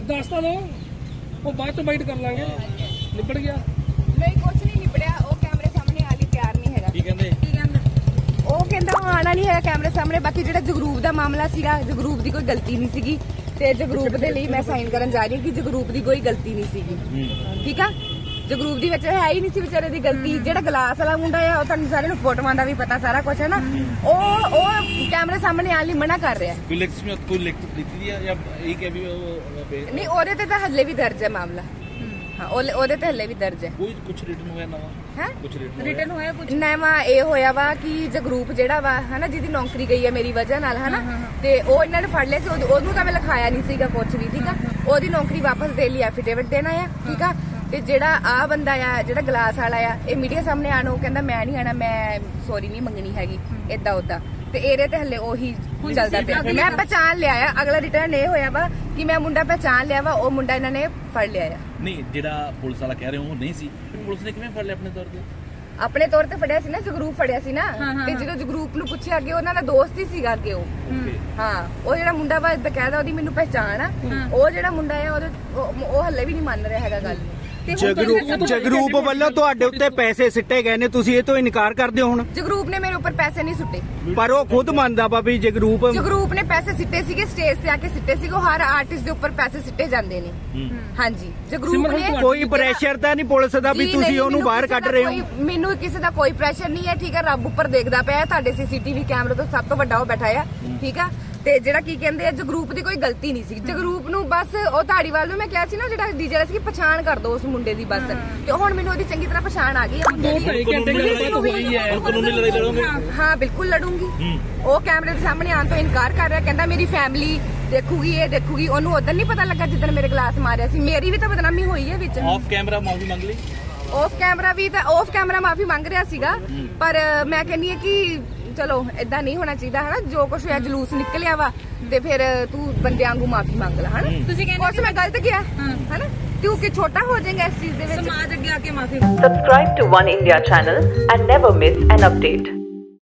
ਦੱਸ ਤਾਂ ਦੋ, ਉਹ ਬਾਅਦ ਚ ਬਾਈਟ ਕਰ ਲਾਂਗੇ। ਨਿਬੜ ਗਿਆ ਨਹੀਂ, ਕੁਛ ਨਹੀਂ ਨਿਬੜਿਆ। ਉਹ ਕੈਮਰੇ ਸਾਹਮਣੇ ਆਲੀ ਤਿਆਰ ਨਹੀਂ ਹੈਗਾ। ਕੀ ਕਹਿੰਦੇ? ਉਹ ਕਹਿੰਦਾ ਉਹ ਆਣਾ ਨਹੀਂ ਹੈਗਾ ਕੈਮਰੇ ਸਾਹਮਣੇ। ਬਾਕੀ ਜਿਹੜਾ ਜਗਰੂਪ ਦਾ ਮਾਮਲਾ ਸੀਗਾ, ਜਗਰੂਪ ਦੀ ਕੋਈ ਗਲਤੀ ਨਹੀਂ ਸੀਗੀ ਤੇ ਜਗਰੂਪ ਦੇ ਲਈ ਮੈਂ ਸਾਈਨ ਕਰਨ ਜਾ ਰਹੀ ਹਾਂ ਕਿ ਜਗਰੂਪ ਦੀ ਕੋਈ ਗਲਤੀ ਨਹੀਂ ਸੀਗੀ। ਠੀਕ ਆ, ਜਗਰੂਪ ਦੀ ਵਿੱਚ ਹੈ ਹੀ ਨਹੀਂ ਸੀ ਵਿਚਾਰੇ ਦੀ ਗਲਤੀ। ਜਿਹੜਾ ਗਲਾਸ ਵਾਲਾ ਮੁੰਡਾ ਆ, ਉਹ ਤੁਹਾਨੂੰ ਸਾਰਿਆਂ ਨੂੰ ਫੋਟੋਆਂ ਦਾ ਵੀ ਪਤਾ, ਸਾਰਾ ਕੁਝ ਹੈ ਨਾ। ਉਹ ਕੈਮਰੇ ਸਾਹਮਣੇ ਆਣ ਲਈ ਮਨਾ ਕਰ ਰਿਹਾ। ਕੋਈ ਲਿਖਤੀ ਹੈ ਜਾਂ ਇਹ ਕਿ ਵੀ ਉਹ ਨਹੀਂ, ਉਹਦੇ ਤੇ ਤਾਂ ਹੱਲੇ ਵੀ ਦਰਜ ਹੈ ਮਾਮਲਾ। ਹਾਂ, ਉਹਦੇ ਤੇ ਹੱਲੇ ਵੀ ਦਰਜ ਹੈ। ਕੋਈ ਕੁਝ ਰਿਟਨ ਹੋਇਆ ਨਵਾਂ? ਹੈ ਕੁਝ ਰਿਟਨ ਹੋਇਆ? ਕੁਝ ਨਵਾਂ ਇਹ ਹੋਇਆ ਵਾ ਕਿ ਜਗਰੂਪ ਜਿਹੜਾ ਵਾ ਹਨਾ, ਜਿਹਦੀ ਨੌਕਰੀ ਗਈ ਹੈ ਮੇਰੀ ਵਜ੍ਹਾ ਨਾਲ ਹਨਾ, ਤੇ ਉਹ ਇਹਨਾਂ ਨੇ ਫੜ ਲਿਆ ਸੀ। ਉਹਨੂੰ ਤਾਂ ਮੈਂ ਲਿਖਾਇਆ ਨਹੀਂ ਸੀਗਾ ਕੁਝ ਵੀ। ਠੀਕ ਆ, ਉਹਦੀ ਨੌਕਰੀ ਵਾਪਸ ਦੇ ਲਈ ਐਫੀਡੇਵਿਟ ਦੇਣਾ ਆ। ਠੀਕ ਆ, ਤੇ ਜਿਹੜਾ ਆ ਬੰਦਾ ਆ, ਜਿਹੜਾ ਗਲਾਸ ਵਾਲਾ ਆ, ਇਹ ਮੀਡੀਆ ਸਾਹਮਣੇ ਆਣ, ਉਹ ਕਹਿੰਦਾ ਮੈਂ ਨਹੀਂ ਆਣਾ, ਮੈਂ ਸੌਰੀ ਨਹੀਂ ਮੰਗਣੀ ਹੈਗੀ, ਏਦਾਂ ਉਦਾਂ। ਤੇ ਇਹਦੇ ਤੇ ਹੱਲੇ ਉਹੀ ਚੱਲਦਾ ਪਿਆ। ਮੈਂ ਪਹਿਚਾਣ ਲਿਆ ਆ। ਅਗਲਾ ਰਿਟਰਨ ਇਹ ਹੋਇਆ ਵਾ ਕਿ ਮੈਂ ਮੁੰਡਾ ਪਹਿਚਾਣ ਲਿਆ ਵਾ। ਉਹ ਮੁੰਡਾ ਇਹਨਾਂ ਨੇ ਫੜ ਲਿਆ ਆ। ਨਹੀਂ, ਜਿਹੜਾ ਪੁਲਿਸ ਵਾਲਾ ਕਹਿ ਰਹੇ ਉਹ ਨਹੀਂ ਸੀ, ਪੁਲਿਸ ਨੇ ਕਿਵੇਂ ਫੜ ਲਿਆ ਆਪਣੇ ਤੌਰ ਤੇ? ਆਪਣੇ ਤੌਰ ਤੇ ਫੜਿਆ ਸੀ ਨਾ, ਜਗਰੂਪ ਫੜਿਆ ਸੀ ਨਾ। ਤੇ ਜਦੋਂ ਜਗਰੂਪ ਨੂੰ ਪੁੱਛਿਆ ਅੱਗੇ, ਉਹਨਾਂ ਦਾ ਦੋਸਤ ਹੀ ਸੀਗਾ ਅੱਗੇ ਉਹ। ਹਾਂ, ਉਹ ਜਿਹੜਾ ਮੁੰਡਾ ਵਾ ਬਕਾਇਦਾ ਉਹਦੀ ਮੈਨੂੰ ਪਹਿਚਾਣ ਆ। ਉਹ ਜਿਹੜਾ ਮੁੰਡਾ ਆ, ਉਹ ਹੱਲੇ ਵੀ ਨਹੀਂ ਮੰਨ ਰਿਹਾ ਹੈਗਾ ਗੱਲ। ਜਗਰੂਪ ਵੱਲੋਂ ਤੁਹਾਡੇ ਉੱਤੇ ਪੈਸੇ ਸਿੱਟੇ ਗਏ ਨੇ, ਤੁਸੀਂ ਇਹ ਤੋਂ ਇਨਕਾਰ ਕਰਦੇ ਹੋ? ਹੁਣ ਜਗਰੂਪ ਨੇ ਮੇਰੇ ਉੱਪਰ ਪੈਸੇ ਨਹੀਂ ਸੁੱਟੇ, ਪਰ ਉਹ ਖੁਦ ਮੰਨਦਾ ਵਾ ਵੀ ਜਗਰੂਪ ਨੇ ਪੈਸੇ ਸਿੱਟੇ ਸੀਗੇ। ਸਟੇਜ ਤੇ ਆ ਕੇ ਸਿੱਟੇ ਸੀਗੇ। ਹਰ ਆਰਟਿਸਟ ਦੇ ਉੱਪਰ ਪੈਸੇ ਸਿੱਟੇ ਜਾਂਦੇ ਨੇ। ਹਾਂਜੀ, ਜਗਰੂਪ ਨੇ ਕੋਈ ਪ੍ਰੈਸ਼ਰ ਤਾਂ ਨਹੀਂ ਪੁਲਿਸ ਦਾ ਵੀ ਤੁਸੀਂ ਉਹਨੂੰ ਬਾਹਰ ਕੱਢ ਰਹੇ ਹੋ? ਮੈਨੂੰ ਕਿਸੇ ਦਾ ਕੋਈ ਪ੍ਰੈਸ਼ਰ ਨਹੀਂ ਹੈ। ਠੀਕ ਹੈ, ਰੱਬ ਉੱਪਰ ਦੇਖਦਾ ਪਿਆ। ਤੁਹਾਡੇ ਸੀਸੀਟੀਵੀ ਕੈਮਰੇ ਤੋਂ ਸਭ ਤੋਂ ਵੱਡਾ ਉਹ ਬੈਠਾ ਆ। ਠੀਕ ਆ, ਤੇ ਜਿਹੜਾ ਕੀ ਕਹਿੰਦੇ ਆ, ਜਗਰੂਪ ਦੀ ਕੋਈ ਗਲਤੀ ਨਹੀਂ ਸੀ। ਜਗਰੂਪ ਨੂੰ ਬਸ ਉਹ ਧਾੜੀਵਾਲ ਨੂੰ ਮੈਂ ਕਿਹਾ ਸੀ ਨਾ, ਜਿਹੜਾ ਡੀਜੇ ਵਾਲਾ ਸੀ, ਪਛਾਣ ਕਰ ਦੋ ਉਸ ਮੁੰਡੇ ਦੀ ਬਸ। ਤੇ ਹੁਣ ਮੈਨੂੰ ਉਹਦੀ ਚੰਗੀ ਤਰ੍ਹਾਂ ਪਛਾਣ ਆ ਗਈ। ਹਾਂ, ਬਿਲਕੁਲ ਲੜੂੰਗੀ। ਉਹ ਕੈਮਰੇ ਦੇ ਸਾਹਮਣੇ ਆਉਣ ਤੋਂ ਇਨਕਾਰ ਕਰ ਰਿਹਾ। ਕਹਿੰਦਾ ਮੇਰੀ ਫੈਮਿਲੀ ਦੇਖੂਗੀ, ਇਹ ਦੇਖੂਗੀ। ਉਹਨੂੰ ਉਦੋਂ ਨਹੀਂ ਪਤਾ ਲੱਗਾ ਜਿੱਦਣ ਮੇਰੇ ਗਲਾਸ ਮਾਰਿਆ ਸੀ। ਮੇਰੀ ਵੀ ਤਾਂ ਬਦਨਾਮੀ ਹੋਈ ਹੈ ਵਿੱਚ। ਆਫ ਕੈਮਰਾ ਮਾਫੀ ਮੰਗ ਲਈ? ਆਫ ਕੈਮਰਾ ਮਾਫੀ ਮੰਗ ਰਿਹਾ ਸੀਗਾ। ਪਰ ਮੈਂ ਕਹਿੰਦੀ ਹਾਂ ਕਿ ਚਲੋ ਏਦਾਂ ਨਹੀਂ ਹੋਣਾ ਚਾਹੀਦਾ ਹਨਾ। ਜੋ ਕੁਛ ਹੋਇਆ, ਜਲੂਸ ਨਿਕਲਿਆ ਵਾ, ਤੇ ਫਿਰ ਤੂੰ ਬੰਦੇ ਵਾਂਗੂ ਮਾਫੀ ਮੰਗ ਲੈ ਹਨਾ। ਤੁਸੀਂ ਕਹਿੰਦੇ ਮੈਂ ਗਲਤ ਕਿਹਾ ਹਨਾ, ਕਿਉਂਕਿ ਛੋਟਾ ਹੋ ਜਾਏਗਾ ਇਸ ਚੀਜ਼ ਦੇ ਵਿੱਚ। ਸਮਾਜ ਅੱਗੇ ਆ ਕੇ ਮਾਫੀ। Subscribe to One India channel and never miss an update.